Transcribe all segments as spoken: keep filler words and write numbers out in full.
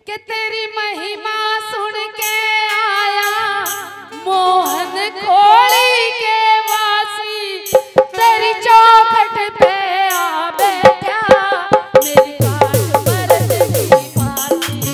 कि तेरी महिमा सुन के आया मोहन खोली के वासी, तेरी चौखट पे आ बैठा मेरी काट मर्द की फांसी।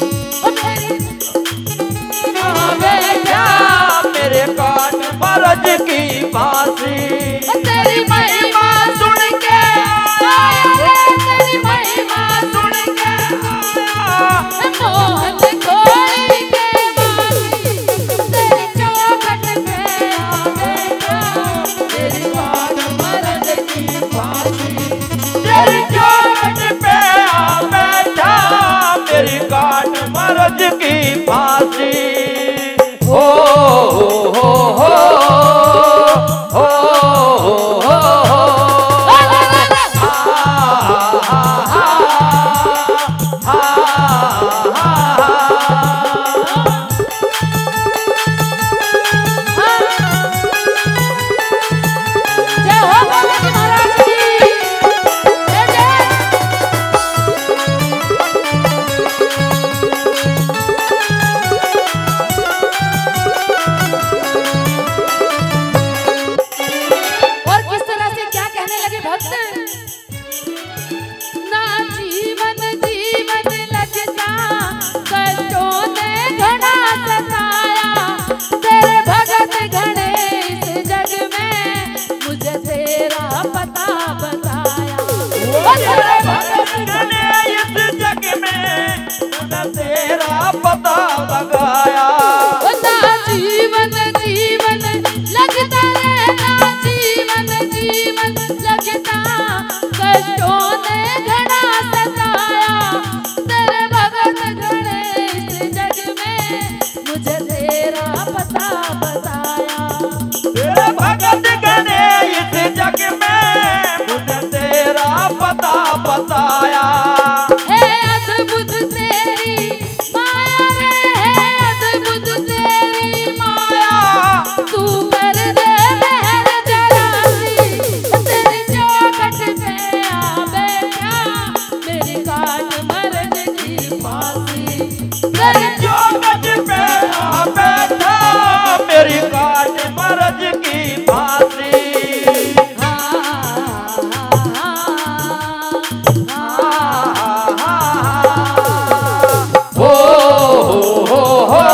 आ बैठा मेरे काट मर्द की फांसी। तेरी महिमा सुन के आया, तेरी महिमा सुन के आया मोहन खोली के वासी, तेरी चौखट पे आ बैठा मेरी काट मर्द की फांसी। तेरी चौखट पे आ बैठा मेरी काट मर्द की फांसी। हो हो हो हो हो तेरा पता लगाया। ना जीवन जीवन लगता रे, ना जीवन जीवन लगता, कष्टों ने घड़ा सताया, तेरे भगत घड़े इस जग में मुझे तेरा पता बताया। तेरे भगत घड़े इस जग में मुझे तेरा पता बताया। मेरी काट मर्द की फांसी। हो हो हो हो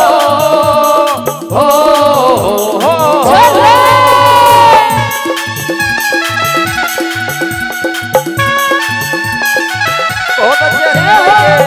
हो हो बहुत अच्छे।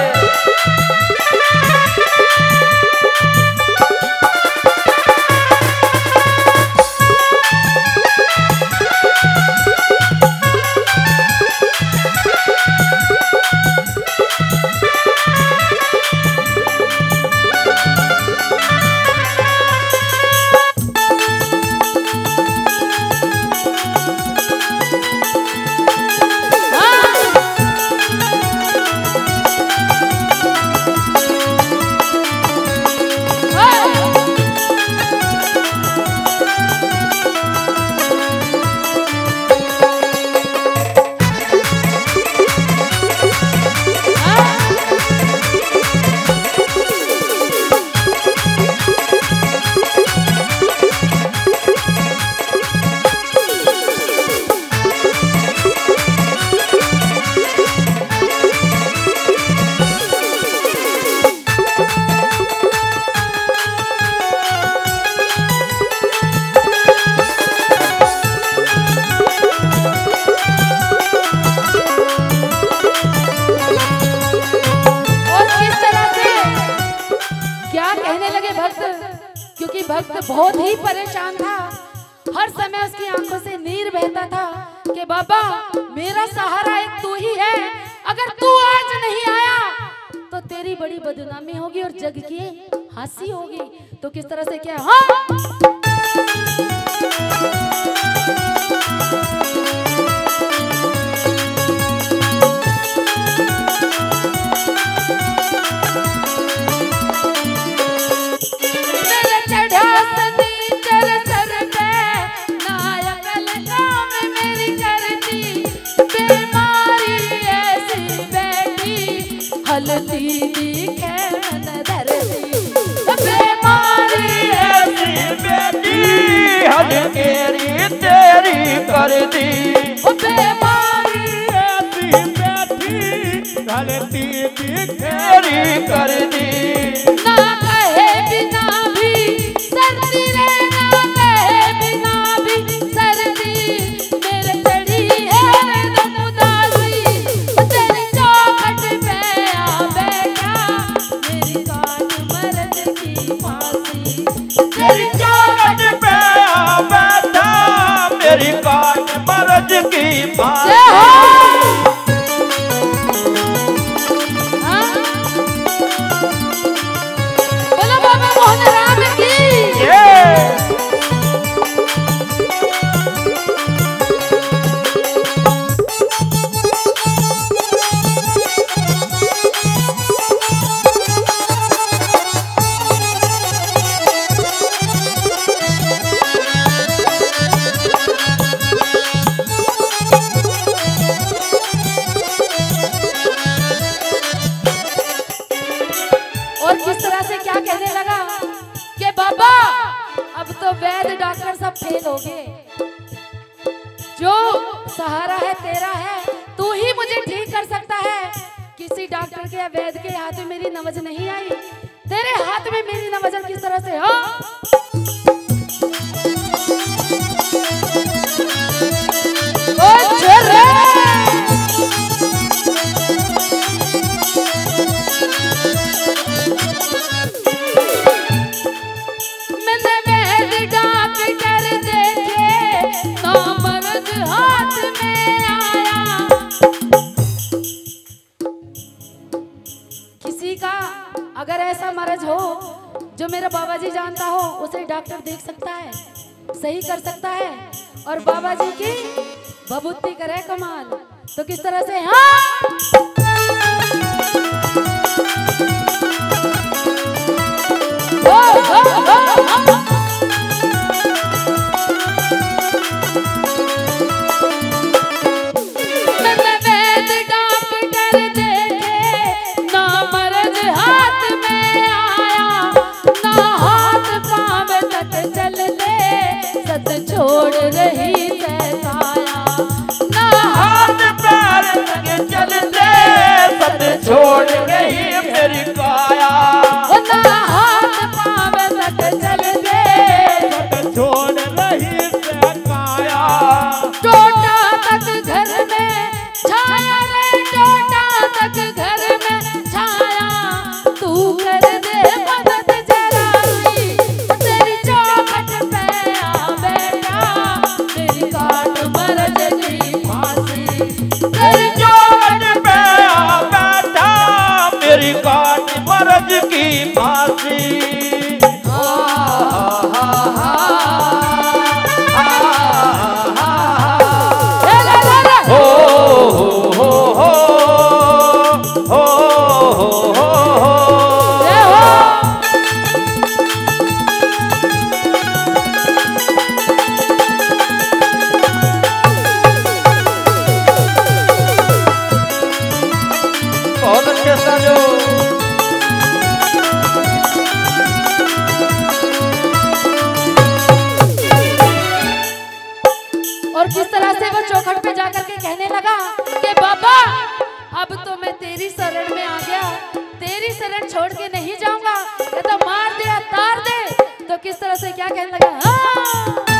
क्योंकि भक्त बहुत ही परेशान था, हर समय उसकी आंखों से नीर बहता था कि बाबा मेरा सहारा एक तू ही है, अगर तू आज नहीं आया तो तेरी बड़ी बदनामी होगी और जग की हंसी होगी। तो किस तरह से क्या हाँ हलती दिखे मन धरती। बीमारी ऐसी बेटी हद तेरी तेरी कर दी। बीमारी ऐसी बेटी गलती भी तेरी कर दी। ना कहे बिना भी सर्दी रे, ना कहे बिना भी सर्दी, मेरे चढ़ी है दम उदासी। तेरी चौखट पे आ बैठा मेरी काट मर्द की फांसी। तेरी चौखट पे आ बैठा मेरी काट मर्द की फांसी। बोलो बाबा मोहन राम की। और किस तरह से क्या कहने लगा कि बाबा अब तो वैद्य डॉक्टर सब फेल हो गए, जो सहारा है तेरा है, तू ही मुझे ठीक कर सकता है। किसी डॉक्टर के या वैद्य के हाथ में मेरी नवज नहीं आई, तेरे हाथ में मेरी नवज किस तरह से हो। ओ छोरे अगर ऐसा मर्ज हो जो मेरा बाबा जी जानता हो, उसे डॉक्टर देख सकता है, सही कर सकता है और बाबा जी की बबूती करे कमाल। तो किस तरह से हाँ हो, हो, हो, हो। छोड़ रही काया ना हाथ पैर लगे चलते सद छोड़ गई मेरी काया। ना हाथ पाँव तक चलते सद छोड़ रही काया। टोटा तक घर में छाया रे, टोटा तक घर में छाया, तू कर दे मदद जरा सी। तेरी चौखट पे आ बैठा मेरी काट मर्द की फांसी। तेरी चौखट पे आ बैठा मेरी काट मर्द की फांसी। बहुत अच्छे साजो। और किस तरह से वो चौखट पे जाकर के कहने लगा कि बाबा अब तो मैं तेरी शरण में आ गया, तेरी शरण छोड़ के नहीं जाऊंगा, ये तो मार दे या तार दे। तो किस तरह से क्या कहने लगा हाँ